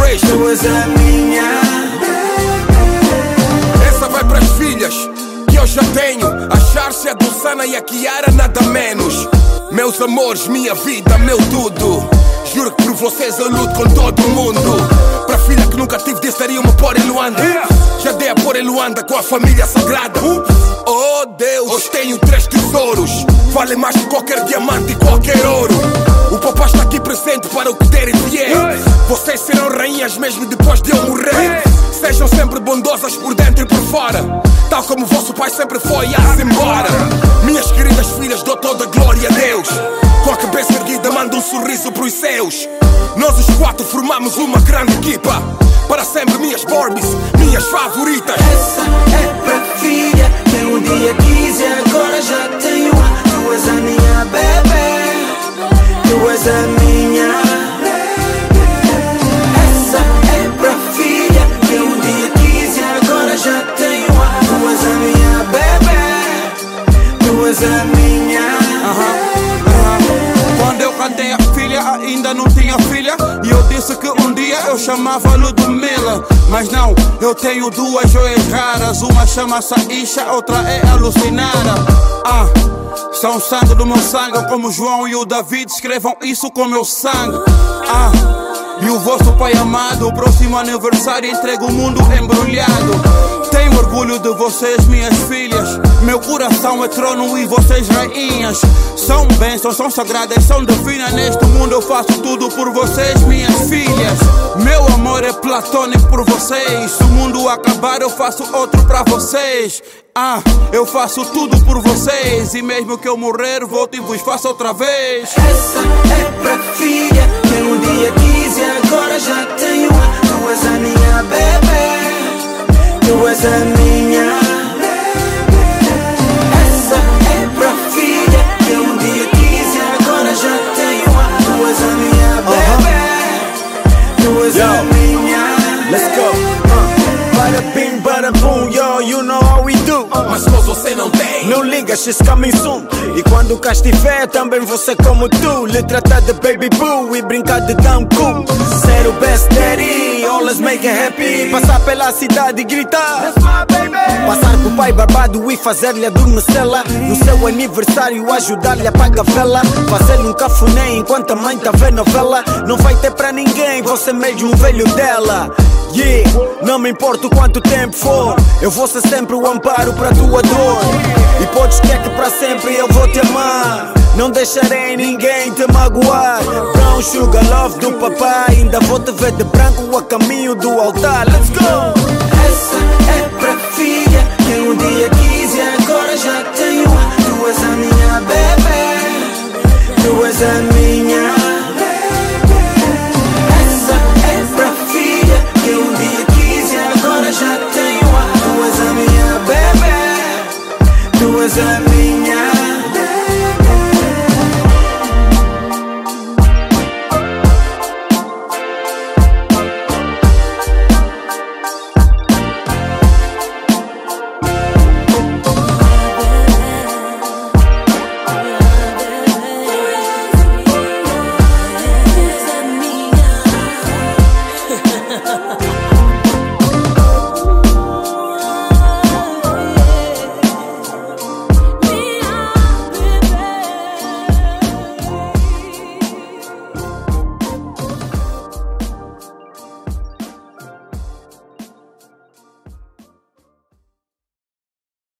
vez. Tu és a minha. Essa vai pras filhas que eu já tenho, a Charcia, a Dulçana e a Kiara, nada menos. Meus amores, minha vida, meu tudo. Juro que por vocês eu luto com todo mundo. Pra filha que nunca tive, disse-me pôr em Luanda. Já dei a pôr em Luanda com a família sagrada. Oh Deus, hoje tenho 3 tesouros. Vale mais que qualquer diamante e qualquer ouro. O papai está aqui presente para o que der e vier. Vocês serão rainhas mesmo depois de eu morrer. Sejam sempre bondosas por dentro e por fora, tal como o vosso pai sempre foi a-se embora. Minhas queridas filhas, dou toda a glória a Deus. Com a cabeça erguida mando um sorriso pros seus. Nós os 4 formamos uma grande equipa. Para sempre minhas Barbies, minhas favoritas. Essa é pra filha que um dia quis e agora já tenho a. Tu és a minha bebê. Tu és a minha. Essa é pra filha que um dia quis e agora já tenho a. Tu és a minha bebê. Tu és a minha. Quando eu cantei a filha, ainda não tinha filha. E eu disse que um dia eu chamava Ludmilla. Mas não, eu tenho 2 joias raras. Uma chama-se Aisha, outra é alucinada. São sangue do meu sangue, como João e o David escrevam isso com meu sangue. E o vosso pai amado, o próximo aniversário entrega o mundo embrulhado. Tenho orgulho de vocês, minhas filhas. Meu coração é trono e vocês rainhas. São bênçãos, são sagradas, são divinas. Neste mundo eu faço tudo por vocês, minhas filhas. Meu amor é platônico por vocês. Se o mundo acabar eu faço outro pra vocês. Eu faço tudo por vocês. E mesmo que eu morrer volto e vos faço outra vez. Essa é pra filha que um dia quis e agora já tenho a. Tu és a minha bebê. Tu és a minha. Essa é pra filha que um dia quis e agora já tenho a. Tu és a minha bebê. Tu és a minha. Let's go. Bada bing, bada boom, yo, you know how we do. Mas voz você não tem. Não liga, she's coming soon. E quando cá estiver, também você como tu. Lhe tratar de baby boo e brincar de damn cool. Ser o best daddy, always make it happy. Passar pela cidade e gritar, that's my baby. Passar com o pai barbado e fazer-lhe adormecê-la. No seu aniversário ajudar-lhe a apagar a vela. Fazer-lhe um cafuné enquanto a mãe tá vendo novela. Não vai ter pra ninguém, você mesmo um velho dela. Yeah, não me importa quanto tempo for, eu vou ser sempre o amparo para tua dor. E podes ter que para sempre eu vou te amar. Não deixarei ninguém te magoar. Brown sugar love do papai. Ainda vou te ver de branco a caminho do altar. Let's go!